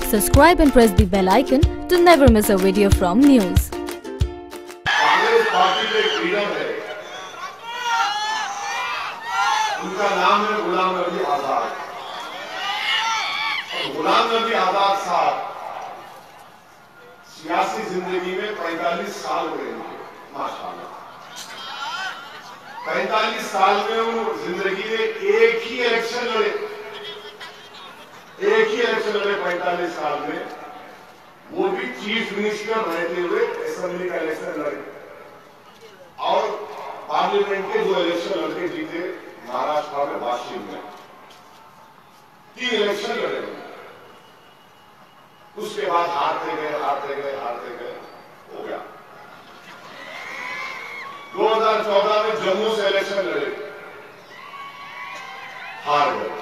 Subscribe and press the bell icon to never miss a video from news. Congress party के एक leader है, उनका नाम है गुलाम नबी आजाद। गुलाम नबी आजाद साहब सियासी जिंदगी में 45 साल हो गए हैं, माशाल्लाह। 45 साल में वो जिंदगी में एक ही इलेक्शन लड़े, 45 साल में, वो भी चीफ मिनिस्टर रहते हुए असेंबली का इलेक्शन लड़े और पार्लियामेंट के 2 इलेक्शन लड़के जीते महाराष्ट्र में वाशिम में। 3 इलेक्शन लड़े, उसके बाद हारते गए हो गया। 2014 में जम्मू से इलेक्शन लड़े, हार गए।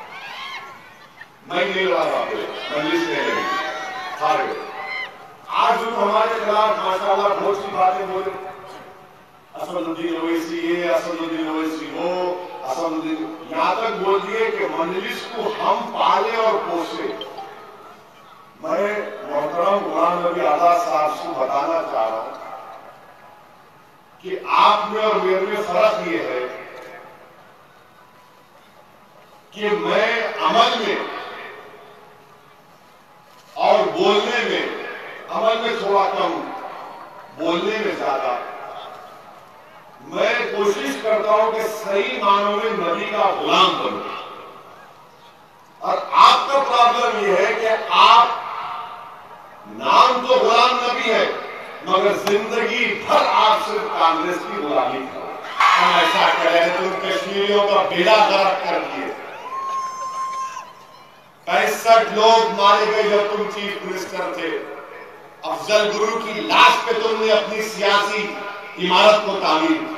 मैं नहीं लड़ा रहा, मंजलिस ने लड़ी, हार गए। आज जो हमारे खिलाफ माशाल्लाह बहुत सी बातें बोले, असदुद्दीन ओवैसी ये, असदुद्दीन ओवैसी वो, असदुद्दीन, यहां तक बोल दिए कि मंजलिस को हम पाले और पोसे। मैं मोहतरम गुलाम नबी आजाद साहब से बताना चाह रहा हूं कि आप में और मेरे में फर्क ये है कि मैं अमल में और बोलने में, अमल में थोड़ा कम, बोलने में ज्यादा। मैं कोशिश करता हूं कि सही मानों में नबी का गुलाम बनूं। और आपका प्रॉब्लम यह है कि आप नाम तो गुलाम नबी है, मगर जिंदगी भर आप सिर्फ कांग्रेस की गुलामी करो। हम ऐसा करें, तुम कश्मीरियों का बेड़ा गर्क कर दिए। 65 लोग मारे गए जब तुम चीफ मिनिस्टर थे। अफजल गुरु की लाश पे तुमने अपनी सियासी इमारत को तामीर किया।